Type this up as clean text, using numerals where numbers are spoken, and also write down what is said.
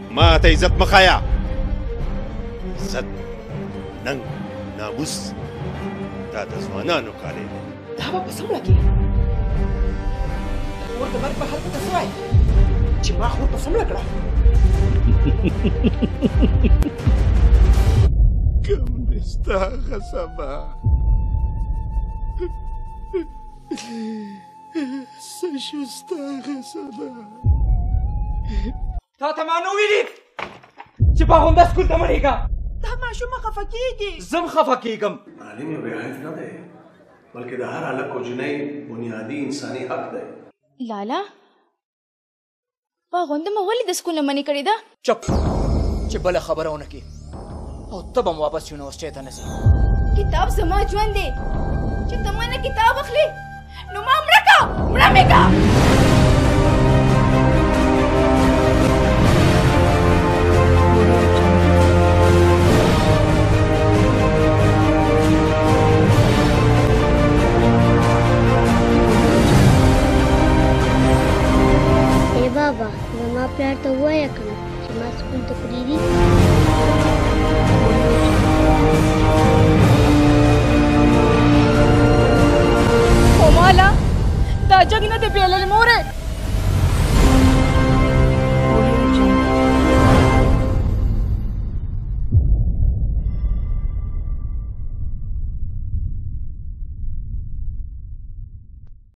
ما ته عزت مخایا. عزت ننګ ناموس دا د ځوانانو کاری دی. دا به په څومره کې خور د مرګ په حال ته څه وایي چې ما خور په څومره کړه. کوم دې ستا هغه سبا څه شو ستا هغه سبا تا ته ما نه ویلي چې په همدا سکول ته مړېږه. دا ماشومه خفه کېږي. زم خفه کېږم. تعلیم یو بېحیف نه دی بلکې د هر هلک او جنۍ بنیادي انساني حق دی. لالا په غونډه مې ولې د سکول نه منې کړې ده؟ چپ چې بله خبره ونه کړي او ته به م واپس یونیورسټۍ ته نه ځې. کتاب زما ژوند دی چې ته ما نه کتاب اخلې نو ما مړه که مړه مې که. بابا زما پلار ته ووایه کنه چې ما سکول ته پرېږدي. خو مالا دا جنګ نه دی پیللی مورې.